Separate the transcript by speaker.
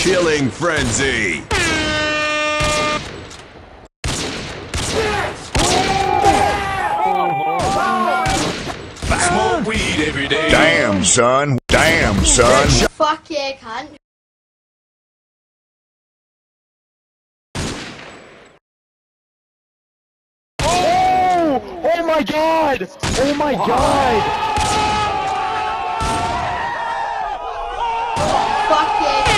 Speaker 1: Killing frenzy. Smoke weed every day.
Speaker 2: Damn, son. Damn, son.
Speaker 3: Fuck yeah, cunt.
Speaker 4: Oh my god! Oh my god!
Speaker 3: Fuck yeah.